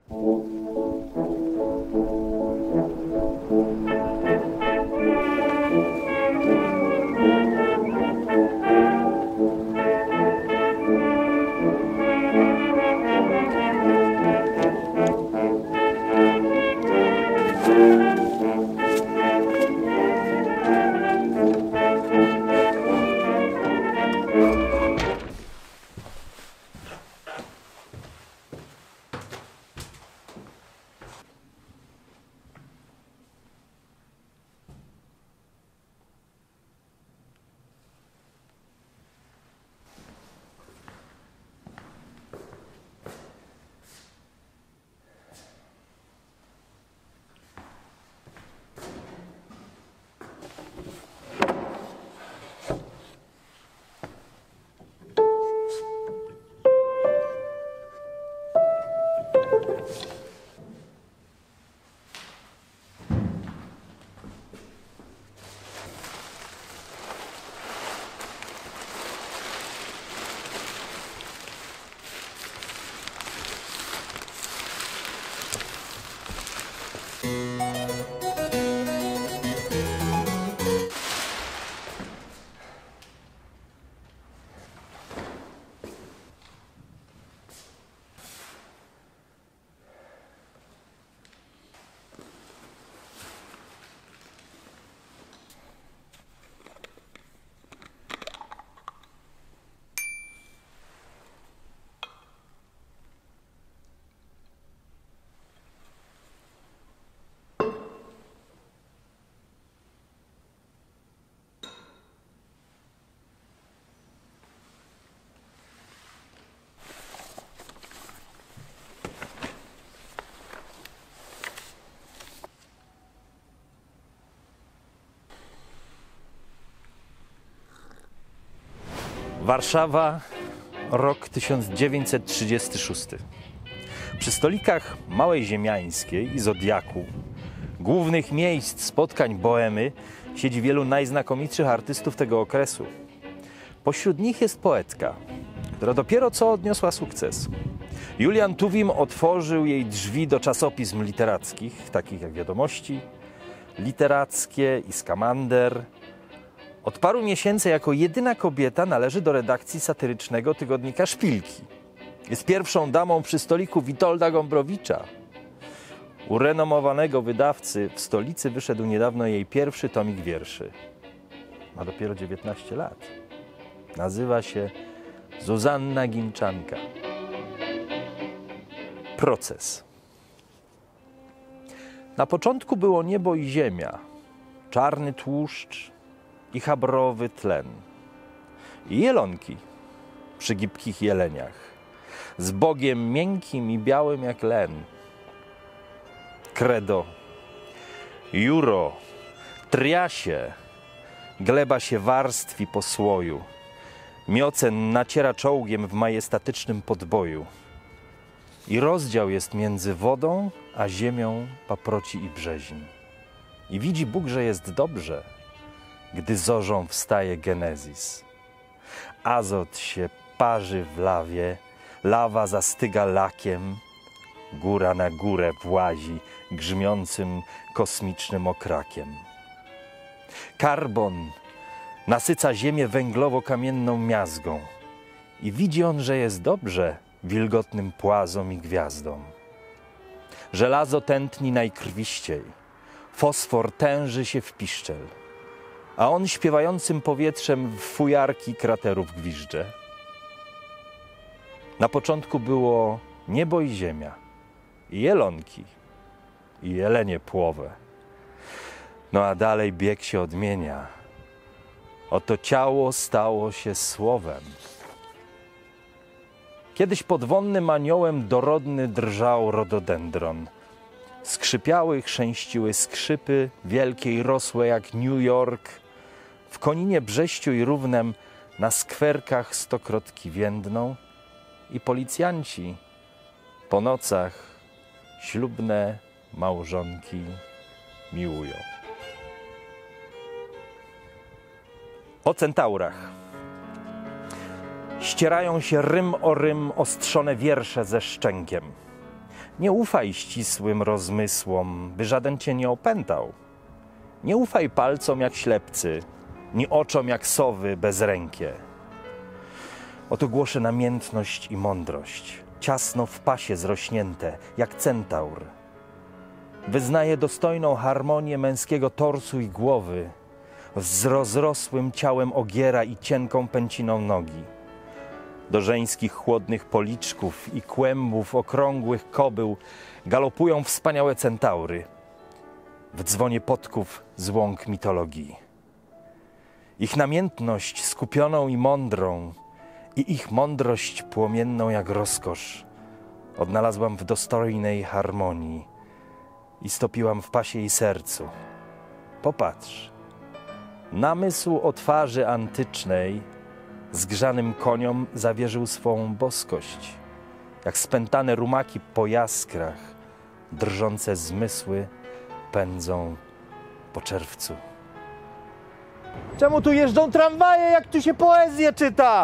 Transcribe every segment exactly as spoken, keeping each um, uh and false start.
Warszawa, rok tysiąc dziewięćset trzydziesty szósty. Przy stolikach Małej Ziemiańskiej i Zodiaku, głównych miejsc spotkań bohemy, siedzi wielu najznakomitszych artystów tego okresu. Pośród nich jest poetka, która dopiero co odniosła sukces. Julian Tuwim otworzył jej drzwi do czasopism literackich, takich jak Wiadomości, Literackie i Skamander. Od paru miesięcy jako jedyna kobieta należy do redakcji satyrycznego tygodnika Szpilki. Jest pierwszą damą przy stoliku Witolda Gombrowicza. U renomowanego wydawcy w stolicy wyszedł niedawno jej pierwszy tomik wierszy. Ma dopiero dziewiętnaście lat. Nazywa się Zuzanna Ginczanka. Proces. Na początku było niebo i ziemia, czarny tłuszcz i chabrowy tlen. I jelonki przy gibkich jeleniach, z Bogiem miękkim i białym jak len. Credo, juro, triasie, gleba się warstwi po słoju, miocen naciera czołgiem w majestatycznym podboju. I rozdział jest między wodą a ziemią paproci i brzezin. I widzi Bóg, że jest dobrze, gdy zorzą wstaje Genezis. Azot się parzy w lawie, lawa zastyga lakiem, góra na górę włazi grzmiącym kosmicznym okrakiem. Karbon nasyca ziemię węglowo-kamienną miazgą i widzi on, że jest dobrze wilgotnym płazom i gwiazdom. Żelazo tętni najkrwiściej, fosfor tęży się w piszczel, a on śpiewającym powietrzem w fujarki kraterów gwizdże. Na początku było niebo i ziemia, i jelonki, i jelenie płowe. No a dalej bieg się odmienia. Oto ciało stało się słowem. Kiedyś pod wonnym aniołem dorodny drżał rododendron. Skrzypiały i chrzęściły skrzypy, wielkie i rosłe jak New York. W Koninie Brześciu i Równem na skwerkach stokrotki więdną i policjanci po nocach ślubne małżonki miłują. O centaurach. Ścierają się rym o rym ostrzone wiersze ze szczękiem. Nie ufaj ścisłym rozmysłom, by żaden cię nie opętał. Nie ufaj palcom jak ślepcy, ni oczom jak sowy bezrękie. Oto głoszę namiętność i mądrość, ciasno w pasie zrośnięte, jak centaur. Wyznaję dostojną harmonię męskiego torsu i głowy, z rozrosłym ciałem ogiera i cienką pęciną nogi. Do żeńskich chłodnych policzków i kłębów okrągłych kobył galopują wspaniałe centaury w dzwonie podków z łąk mitologii. Ich namiętność skupioną i mądrą i ich mądrość płomienną jak rozkosz odnalazłam w dostojnej harmonii i stopiłam w pasie i sercu. Popatrz, namysł o twarzy antycznej zgrzanym koniom zawierzył swą boskość, jak spętane rumaki po jaskrach, drżące zmysły pędzą po czerwcu. Czemu tu jeżdżą tramwaje, jak tu się poezję czyta?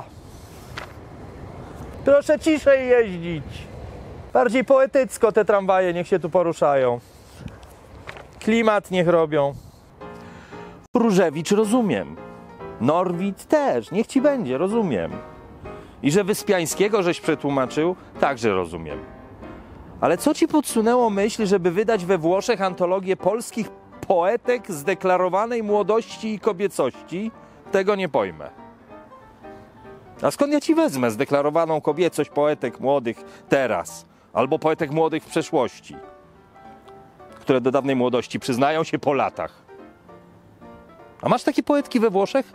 Proszę ciszej jeździć. Bardziej poetycko te tramwaje niech się tu poruszają. Klimat niech robią. Różewicz rozumiem. Norwid też, niech ci będzie, rozumiem. I że Wyspiańskiego żeś przetłumaczył, także rozumiem. Ale co ci podsunęło myśl, żeby wydać we Włoszech antologię polskich poetek zdeklarowanej młodości i kobiecości? Tego nie pojmę. A skąd ja ci wezmę zdeklarowaną kobiecość poetek młodych teraz? Albo poetek młodych w przeszłości, które do dawnej młodości przyznają się po latach? A masz takie poetki we Włoszech?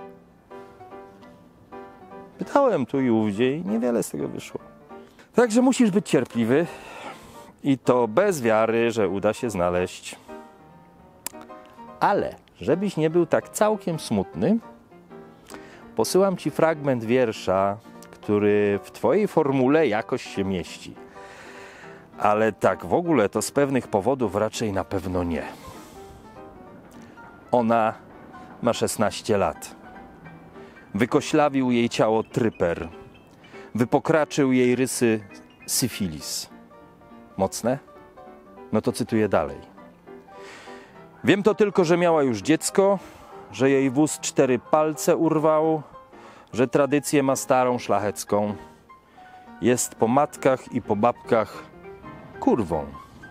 Pytałem tu i ówdzie i niewiele z tego wyszło. Także musisz być cierpliwy i to bez wiary, że uda się znaleźć. Ale żebyś nie był tak całkiem smutny, posyłam ci fragment wiersza, który w twojej formule jakoś się mieści. Ale tak w ogóle to z pewnych powodów raczej na pewno nie. Ona ma szesnaście lat. Wykoślawił jej ciało tryper. Wypokraczył jej rysy syfilis. Mocne? No to cytuję dalej. Wiem to tylko, że miała już dziecko, że jej wóz cztery palce urwał, że tradycję ma starą szlachecką. Jest po matkach i po babkach kurwą.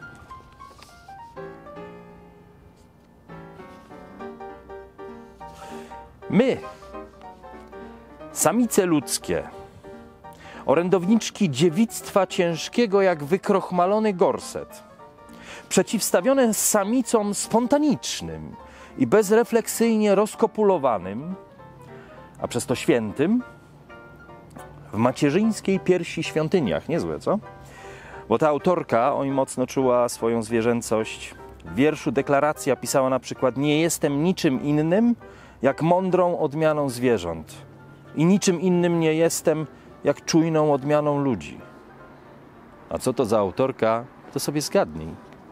My, samice ludzkie, orędowniczki dziewictwa ciężkiego jak wykrochmalony gorset, przeciwstawione samicom spontanicznym i bezrefleksyjnie rozkopulowanym, a przez to świętym, w macierzyńskiej piersi świątyniach. Niezłe, co? Bo ta autorka, oj mocno czuła swoją zwierzęcość. W wierszu Deklaracja pisała na przykład: nie jestem niczym innym, jak mądrą odmianą zwierząt. I niczym innym nie jestem, jak czujną odmianą ludzi. A co to za autorka, to sobie zgadnij.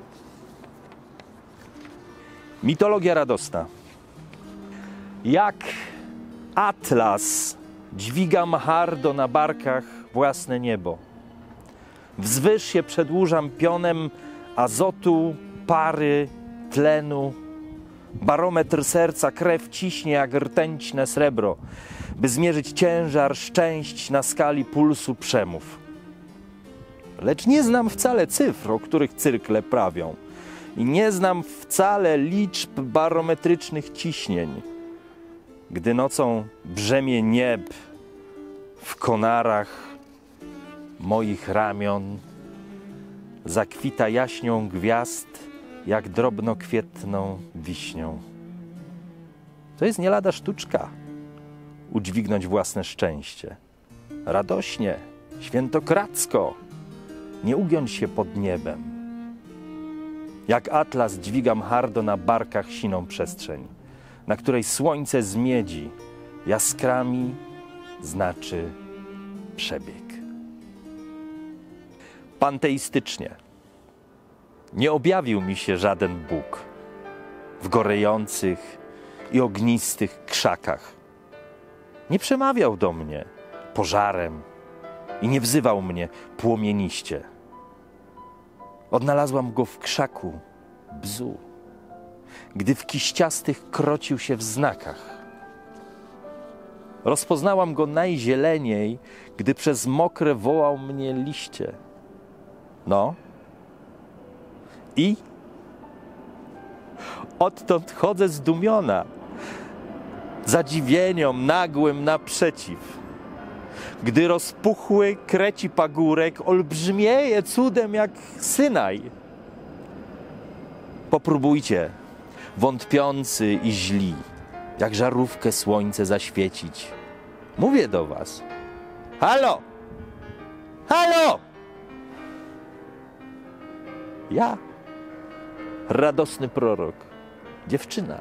Mitologia radosna. Jak Atlas dźwigam hardo na barkach własne niebo. Wzwyż się przedłużam pionem azotu, pary, tlenu. Barometr serca krew ciśnie jak rtęćne srebro, by zmierzyć ciężar szczęść na skali pulsu przemów. Lecz nie znam wcale cyfr, o których cyrkle prawią. I nie znam wcale liczb barometrycznych ciśnień. Gdy nocą brzemię nieb w konarach moich ramion zakwita jaśnią gwiazd jak drobnokwietną wiśnią. To jest nie lada sztuczka udźwignąć własne szczęście. Radośnie, świętokradzko, nie ugiąć się pod niebem. Jak Atlas dźwigam hardo na barkach siną przestrzeń, na której słońce z miedzi jaskrami znaczy przebieg. Panteistycznie. Nie objawił mi się żaden Bóg w gorejących i ognistych krzakach. Nie przemawiał do mnie pożarem i nie wzywał mnie płomieniście. Odnalazłam go w krzaku bzu, gdy w kiściastych krocił się w znakach. Rozpoznałam go najzieleniej, gdy przez mokre wołał mnie liście. No i odtąd chodzę zdumiona, zadziwieniom nagłym naprzeciw. Gdy rozpuchły kreci pagórek olbrzymieje cudem jak Synaj. Popróbujcie, wątpiący i źli, jak żarówkę słońce zaświecić. Mówię do was. Halo! Halo! Ja, radosny prorok, dziewczyna.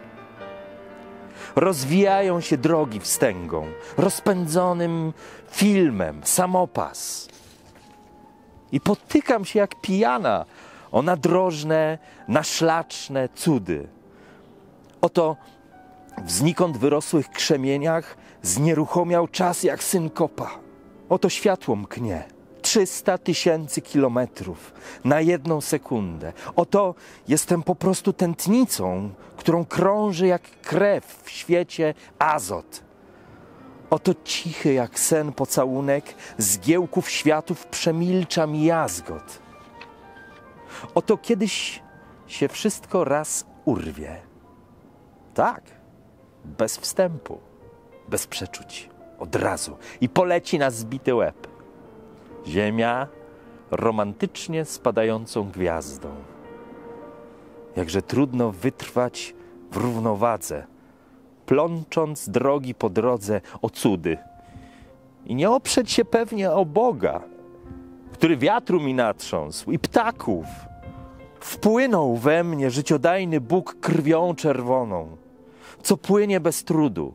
Rozwijają się drogi wstęgą, rozpędzonym filmem, samopas. I potykam się jak pijana o nadrożne, naszlaczne cudy. Oto w znikąd wyrosłych krzemieniach znieruchomiał czas jak synkopa. Oto światło mknie. Trzysta tysięcy kilometrów na jedną sekundę. Oto jestem po prostu tętnicą, którą krąży jak krew w świecie azot. Oto cichy jak sen pocałunek zgiełków światów przemilcza mi jazgot. Oto kiedyś się wszystko raz urwie. Tak, bez wstępu, bez przeczuć, od razu i poleci na zbity łeb. Ziemia romantycznie spadającą gwiazdą. Jakże trudno wytrwać w równowadze, plącząc drogi po drodze o cudy. I nie oprzeć się pewnie o Boga, który wiatru mi natrząsł i ptaków. Wpłynął we mnie życiodajny Bóg krwią czerwoną, co płynie bez trudu.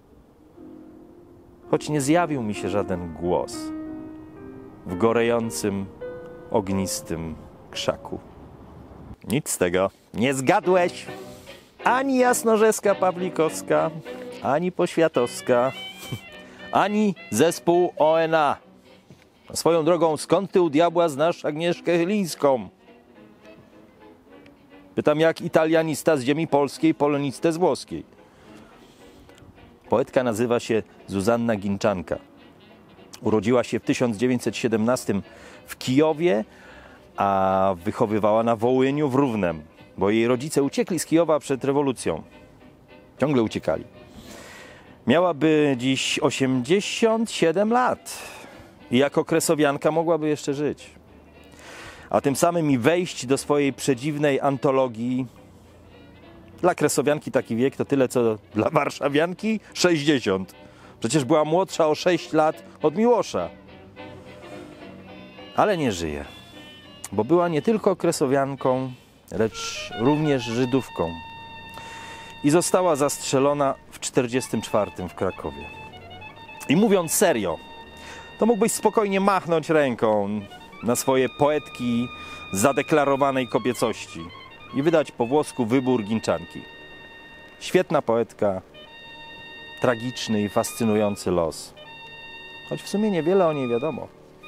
Choć nie zjawił mi się żaden głos w gorejącym, ognistym krzaku. Nic z tego. Nie zgadłeś. Ani Jasnorzeska Pawlikowska, ani Poświatowska, ani zespół O N A. Swoją drogą, skąd ty u diabła znasz Agnieszkę Chylińską? Pytam jak italianista z ziemi polskiej, polonistę z włoskiej. Poetka nazywa się Zuzanna Ginczanka. Urodziła się w tysiąc dziewięćset siedemnastym w Kijowie, a wychowywała na Wołyniu w Równem, bo jej rodzice uciekli z Kijowa przed rewolucją. Ciągle uciekali. Miałaby dziś osiemdziesiąt siedem lat i jako kresowianka mogłaby jeszcze żyć. A tym samym i wejść do swojej przedziwnej antologii. Dla kresowianki taki wiek to tyle, co dla warszawianki sześćdziesiąt. Przecież była młodsza o sześć lat od Miłosza. Ale nie żyje, bo była nie tylko kresowianką, lecz również Żydówką. I została zastrzelona w czterdziestym czwartym w Krakowie. I mówiąc serio, to mógłbyś spokojnie machnąć ręką na swoje poetki zadeklarowanej kobiecości i wydać po włosku Wybór Ginczanki. Świetna poetka, tragiczny i fascynujący los. Choć w sumie niewiele o niej wiadomo.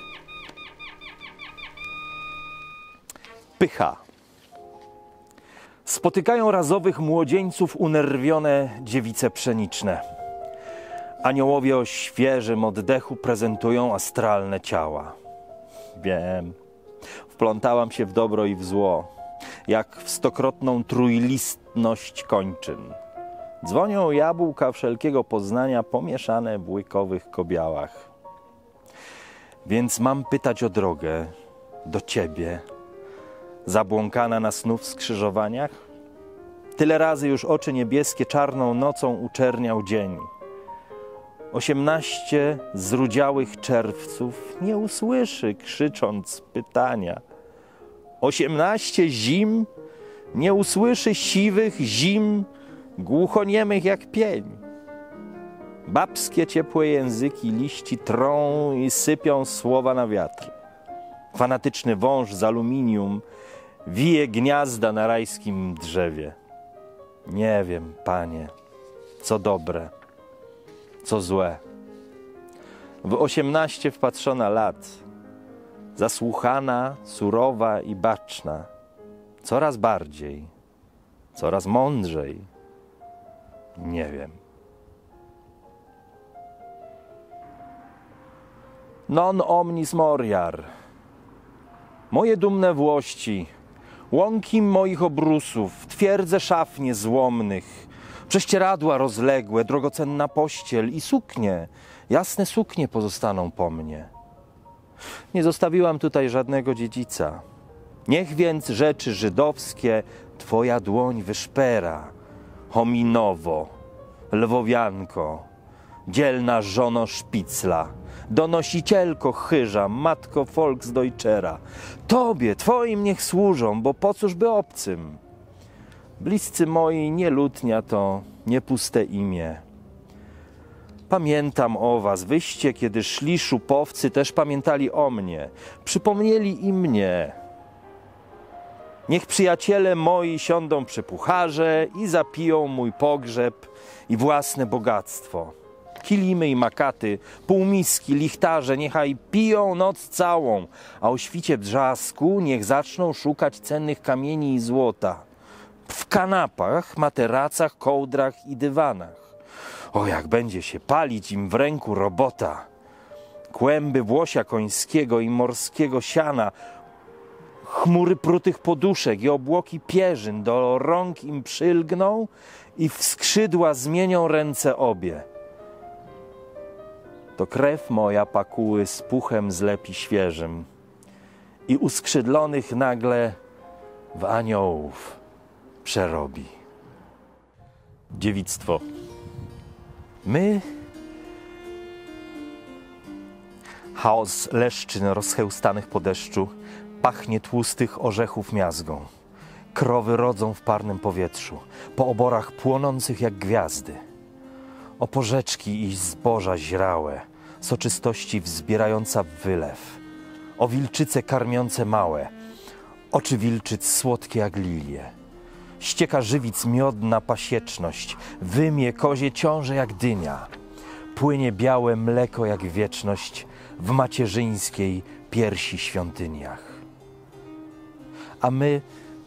Pycha. Spotykają razowych młodzieńców unerwione dziewice pszeniczne. Aniołowie o świeżym oddechu prezentują astralne ciała. Wiem, wplątałam się w dobro i w zło, jak w stokrotną trójlistność kończyn. Dzwonią jabłka wszelkiego poznania pomieszane w łykowych kobiałach. Więc mam pytać o drogę do ciebie, zabłąkana na snów skrzyżowaniach? Tyle razy już oczy niebieskie czarną nocą uczerniał dzień. Osiemnaście zrudziałych czerwców nie usłyszy, krzycząc pytania. Osiemnaście zim nie usłyszy siwych zim, głuchoniemych jak pień. Babskie ciepłe języki liści trą i sypią słowa na wiatr. Fanatyczny wąż z aluminium wije gniazda na rajskim drzewie. Nie wiem, Panie, co dobre, co złe. W osiemnaście wpatrzona lat zasłuchana, surowa i baczna, coraz bardziej, coraz mądrzej, nie wiem. Non omnis moriar. Moje dumne włości, łąki moich obrusów, twierdze szaf niezłomnych, prześcieradła rozległe, drogocenna pościel i suknie, jasne suknie pozostaną po mnie. Nie zostawiłam tutaj żadnego dziedzica. Niech więc rzeczy żydowskie Twoja dłoń wyszpera, hominowo, lwowianko, dzielna żono Szpicla, donosicielko chyża, matko Volksdeutschera. Tobie, Twoim niech służą, bo po cóż by obcym? Bliscy moi, nie lutnia to, nie puste imię. Pamiętam o was, wyście, kiedy szli szupowcy, też pamiętali o mnie. Przypomnieli i mnie. Niech przyjaciele moi siądą przy pucharze i zapiją mój pogrzeb i własne bogactwo. Kilimy i makaty, półmiski, lichtarze, niechaj piją noc całą, a o świcie brzasku niech zaczną szukać cennych kamieni i złota. W kanapach, materacach, kołdrach i dywanach. O, jak będzie się palić im w ręku robota. Kłęby włosia końskiego i morskiego siana, chmury prutych poduszek i obłoki pierzyn do rąk im przylgną i w skrzydła zmienią ręce obie. To krew moja pakuły z puchem zlepi świeżym i uskrzydlonych nagle w aniołów przerobi. Dziewictwo. My, chaos leszczyn rozchełstanych po deszczu, pachnie tłustych orzechów miazgą. Krowy rodzą w parnym powietrzu, po oborach płonących jak gwiazdy. O porzeczki i zboża źrałe, soczystości wzbierająca w wylew. O wilczyce karmiące małe, oczy wilczyc słodkie jak lilie. Ścieka żywic miodna pasieczność, wymie kozie ciąże jak dynia. Płynie białe mleko jak wieczność w macierzyńskiej piersi świątyniach. A my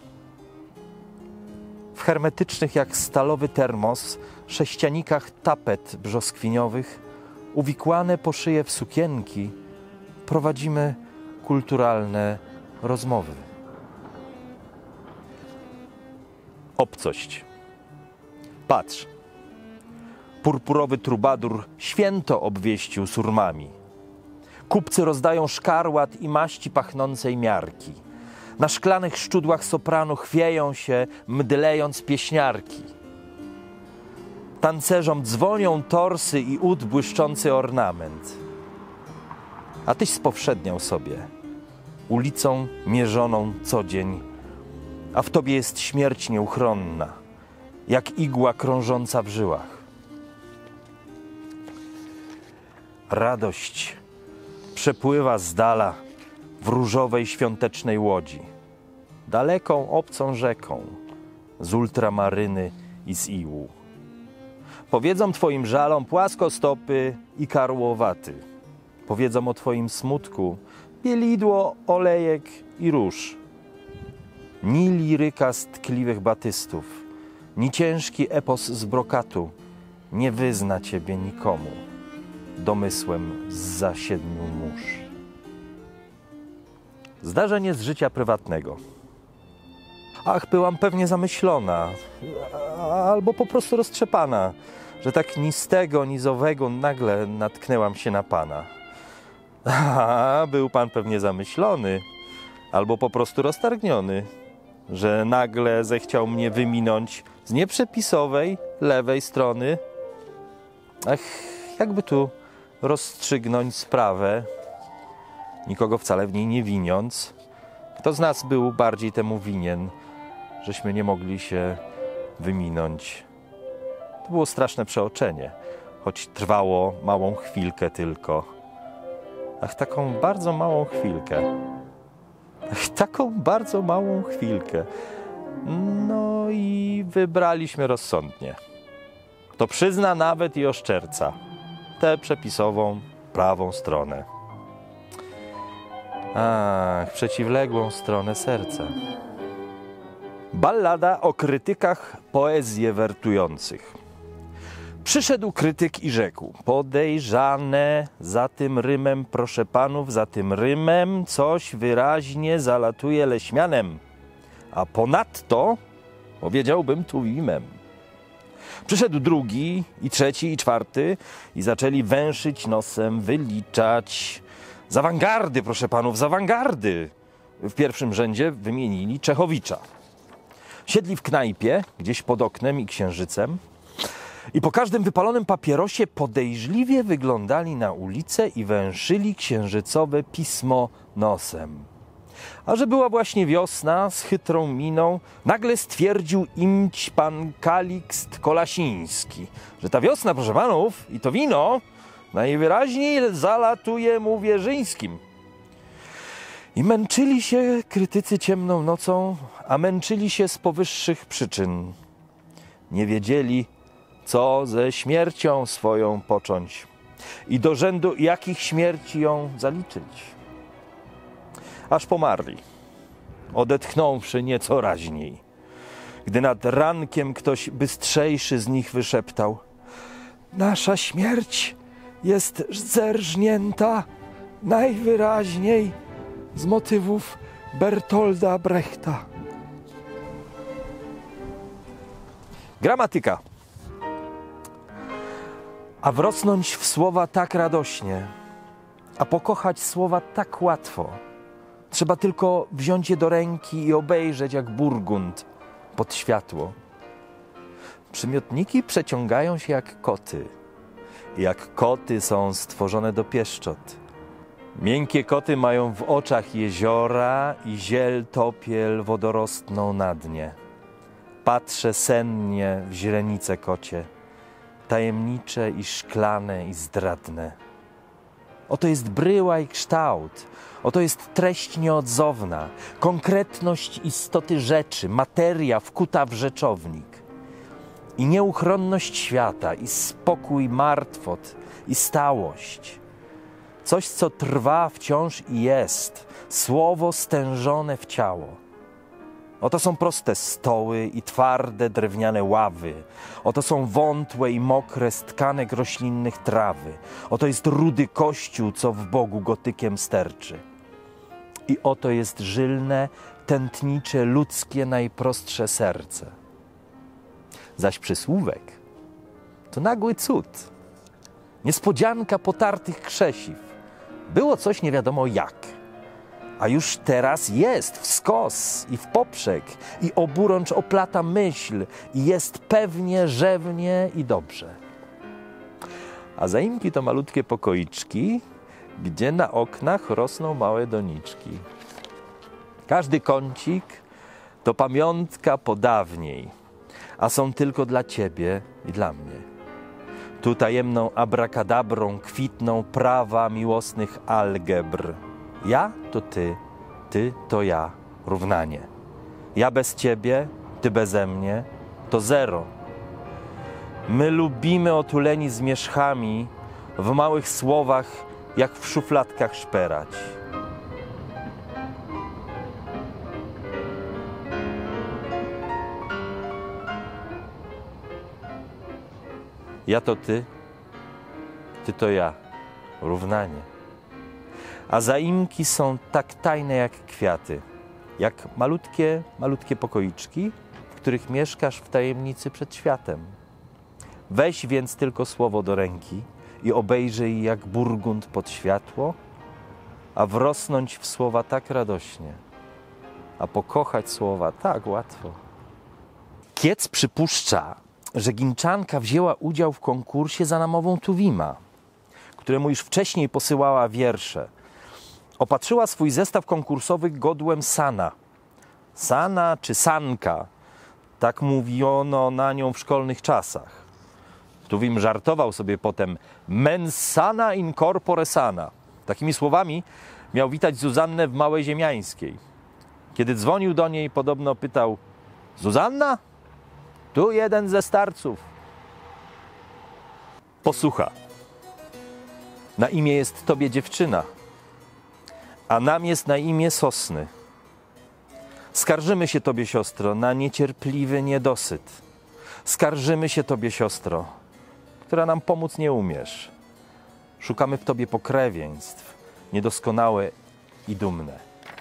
w hermetycznych jak stalowy termos sześcianikach tapet brzoskwiniowych, uwikłane po szyję w sukienki, prowadzimy kulturalne rozmowy. Obcość. Patrz. Purpurowy trubadur święto obwieścił surmami. Kupcy rozdają szkarłat i maści pachnącej miarki. Na szklanych szczudłach sopranu chwieją się, mdlejąc pieśniarki. Tancerzom dzwonią torsy i ud błyszczący ornament. A tyś spowszedniał sobie ulicą mierzoną co dzień, a w tobie jest śmierć nieuchronna, jak igła krążąca w żyłach. Radość przepływa z dala w różowej świątecznej łodzi, daleką obcą rzeką, z ultramaryny i z iłu. Powiedzą twoim żalom płaskostopy i karłowaty. Powiedzą o twoim smutku bielidło, olejek i róż. Ni liryka z tkliwych batystów, ni ciężki epos z brokatu nie wyzna ciebie nikomu domysłem zza siedmiu mórz. Zdarzenie z życia prywatnego. Ach, byłam pewnie zamyślona, albo po prostu roztrzepana, że tak ni z tego, ni z owego nagle natknęłam się na pana. A, był pan pewnie zamyślony, albo po prostu roztargniony, że nagle zechciał mnie wyminąć z nieprzepisowej lewej strony. Ach, jakby tu rozstrzygnąć sprawę, nikogo wcale w niej nie winiąc. Kto z nas był bardziej temu winien, żeśmy nie mogli się wyminąć? To było straszne przeoczenie, choć trwało małą chwilkę tylko. Ach, taką bardzo małą chwilkę. Ach, taką bardzo małą chwilkę. No i wybraliśmy rozsądnie. To przyzna nawet i oszczerca tę przepisową, prawą stronę. Ach, przeciwległą stronę serca. Ballada o krytykach poezję wertujących. Przyszedł krytyk i rzekł: podejrzane za tym rymem, proszę panów, za tym rymem coś wyraźnie zalatuje leśmianem, a ponadto powiedziałbym tuwimem. Przyszedł drugi i trzeci i czwarty i zaczęli węszyć nosem, wyliczać. Z awangardy, proszę panów, z awangardy. W pierwszym rzędzie wymienili Czechowicza. Siedli w knajpie, gdzieś pod oknem i księżycem, i po każdym wypalonym papierosie podejrzliwie wyglądali na ulicę i węszyli księżycowe pismo nosem. A że była właśnie wiosna, z chytrą miną nagle stwierdził imć pan Kalikst Kolasiński, że ta wiosna, proszę panów, i to wino najwyraźniej zalatuje mu wierzyńskim. I męczyli się krytycy ciemną nocą, a męczyli się z powyższych przyczyn. Nie wiedzieli, co ze śmiercią swoją począć i do rzędu jakich śmierci ją zaliczyć. Aż pomarli, odetchnąwszy nieco raźniej, gdy nad rankiem ktoś bystrzejszy z nich wyszeptał: nasza śmierć jest zerżnięta najwyraźniej z motywów Bertolda Brechta. Gramatyka. A wrosnąć w słowa tak radośnie, a pokochać słowa tak łatwo. Trzeba tylko wziąć je do ręki i obejrzeć jak burgund pod światło. Przymiotniki przeciągają się jak koty. Jak koty są stworzone do pieszczot. Miękkie koty mają w oczach jeziora i ziel topiel wodorostną na dnie. Patrzę sennie w źrenice kocie, tajemnicze i szklane i zdradne. Oto jest bryła i kształt, oto jest treść nieodzowna, konkretność istoty rzeczy, materia wkuta w rzeczownik. I nieuchronność świata, i spokój martwot, i stałość. Coś, co trwa wciąż i jest, słowo stężone w ciało. Oto są proste stoły i twarde drewniane ławy. Oto są wątłe i mokre z tkanek roślinnych trawy. Oto jest rudy kościół, co w Bogu gotykiem sterczy. I oto jest żylne, tętnicze, ludzkie, najprostsze serce. Zaś przysłówek to nagły cud. Niespodzianka potartych krzesiw. Było coś nie wiadomo jak. A już teraz jest w skos i w poprzek i oburącz oplata myśl i jest pewnie, rzewnie i dobrze. A zaimki to malutkie pokoiczki, gdzie na oknach rosną małe doniczki. Każdy kącik to pamiątka po dawniej, a są tylko dla ciebie i dla mnie. Tu tajemną abrakadabrą kwitną prawa miłosnych algebr. Ja to ty, ty to ja, równanie. Ja bez ciebie, ty beze mnie, to zero. My lubimy otuleni zmierzchami w małych słowach, jak w szufladkach szperać. Ja to ty, ty to ja, równanie. A zaimki są tak tajne jak kwiaty, jak malutkie, malutkie pokoiczki, w których mieszkasz w tajemnicy przed światem. Weź więc tylko słowo do ręki i obejrzyj jak burgund pod światło, a wrosnąć w słowa tak radośnie, a pokochać słowa tak łatwo. Kiec przypuszcza, że Ginczanka wzięła udział w konkursie za namową Tuwima, któremu już wcześniej posyłała wiersze. Opatrzyła swój zestaw konkursowy godłem sana. Sana czy sanka, tak mówiono na nią w szkolnych czasach. Tuwim żartował sobie potem: mens sana in corpore sana. Takimi słowami miał witać Zuzannę w Małej Ziemiańskiej. Kiedy dzwonił do niej, podobno pytał: Zuzanna? Tu jeden ze starców. Posłucha. Na imię jest tobie dziewczyna, a nam jest na imię Sosny. Skarżymy się Tobie, siostro, na niecierpliwy niedosyt. Skarżymy się Tobie, siostro, która nam pomóc nie umiesz. Szukamy w Tobie pokrewieństw, niedoskonałe i dumne.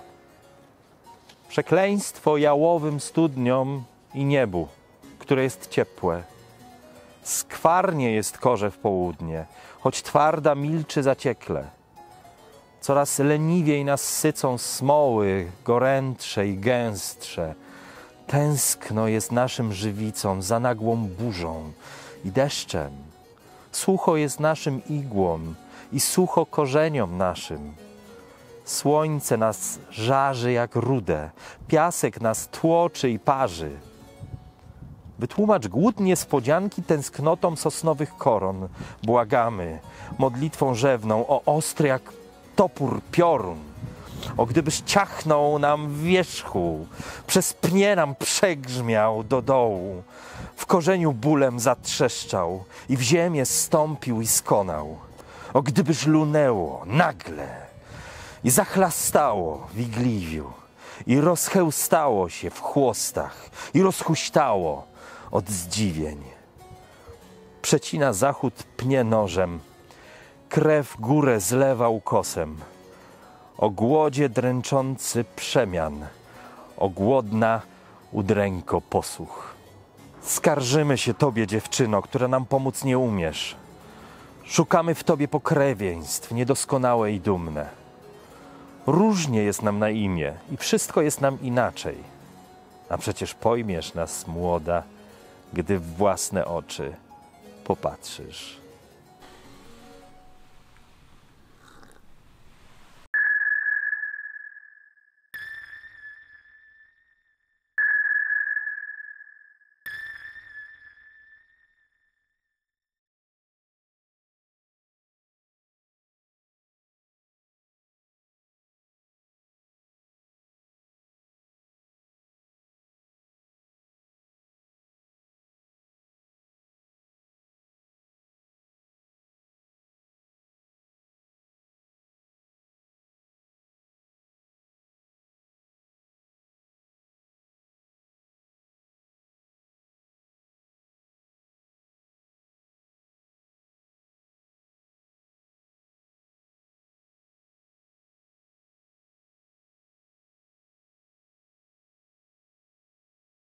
Przekleństwo jałowym studniom i niebu, które jest ciepłe. Skwarnie jest korze w południe, choć twarda milczy zaciekle. Coraz leniwiej nas sycą smoły, gorętsze i gęstsze. Tęskno jest naszym żywicą za nagłą burzą i deszczem. Sucho jest naszym igłom i sucho korzeniom naszym. Słońce nas żarzy jak rudę, piasek nas tłoczy i parzy. Wytłumacz głód niespodzianki tęsknotą sosnowych koron. Błagamy modlitwą rzewną o ostry jak topór piorun. O gdybyś ciachnął nam w wierzchu, przez pnie nam przegrzmiał do dołu, w korzeniu bólem zatrzeszczał i w ziemię stąpił i skonał. O gdybyś lunęło nagle i zachlastało w igliwiu i rozchełstało się w chłostach i rozhuśtało od zdziwień. Przecina zachód pnie nożem, krew górę zlewał kosem. O głodzie dręczący przemian, o głodna udręko posłuch. Skarżymy się Tobie, dziewczyno, która nam pomóc nie umiesz. Szukamy w Tobie pokrewieństw, niedoskonałe i dumne. Różnie jest nam na imię i wszystko jest nam inaczej. A przecież pojmiesz nas, młoda, gdy w własne oczy popatrzysz.